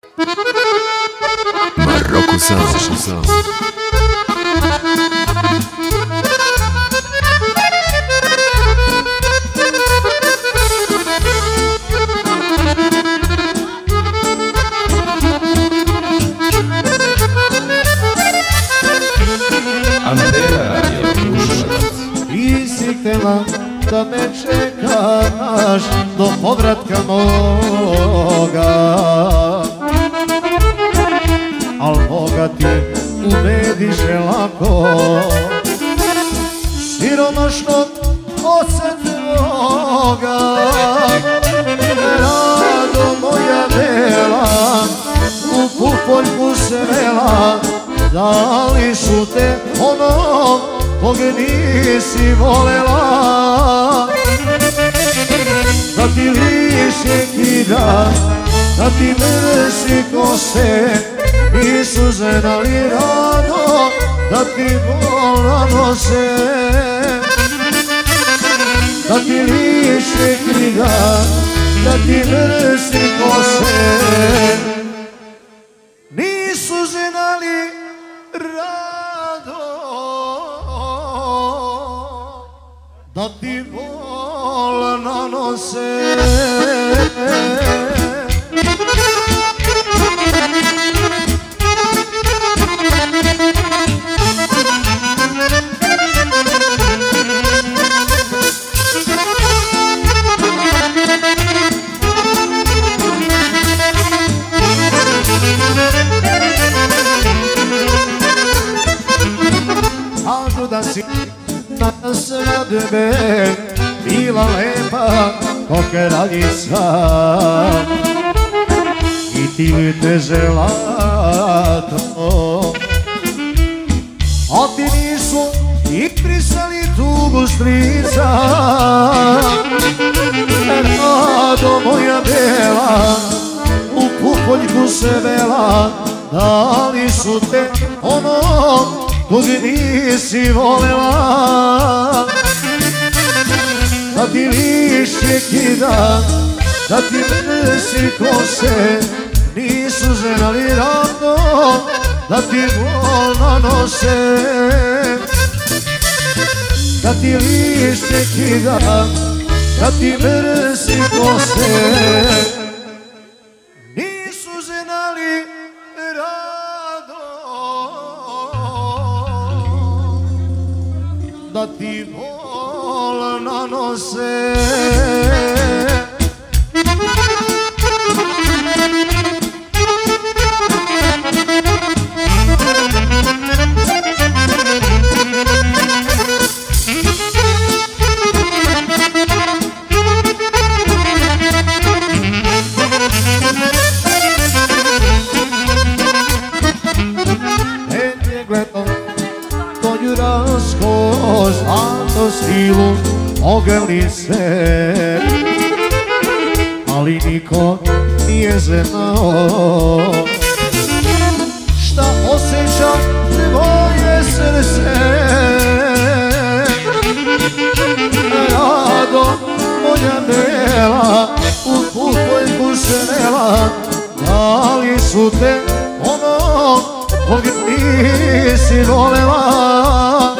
Maroko Sound. Ti si htjela da me čekaš do povratka moga, al Boga ti ubediše lako siromašnog oca tvoga. Rado moja bela u pupoljku svela, da li su te onom kog nisi volela, da ti lišće kida, da ti mrsi kose, nisu znali rado da ti bol nanose, da ti lišće kida, da ti mrsi kose, nisu znali rado da ti bol nanose. Kažu da si na svadbe bila lepa ko kraljica i ti viteže zlato, a ti nisu i prisali tugu strica. Rado moja bela u pupoljku se vela, da li su te onom kog nisi volela, da ti lišće kida, da ti mrsi kose, nisu znali rado da ti bol nanose, da ti lišće kida, da ti mrsi kose, nisu znali rado da ti bol nanose. Zlato stilu ogeli se, ali niko nije znao šta osjeća tvoje srce. Rado moja bela u pupoljku svela, da li su te ono kog nisi volela,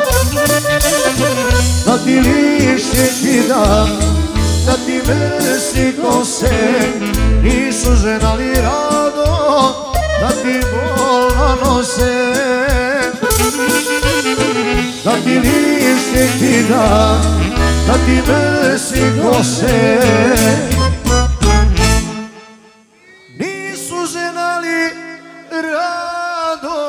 da ti lišće kida, da ti mrsi kose, nisu znali rado da ti bol nanose, da ti lišće kida, da ti mrsi kose, nisu znali rado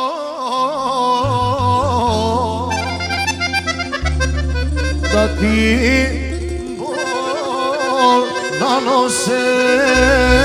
da ti bol nanose.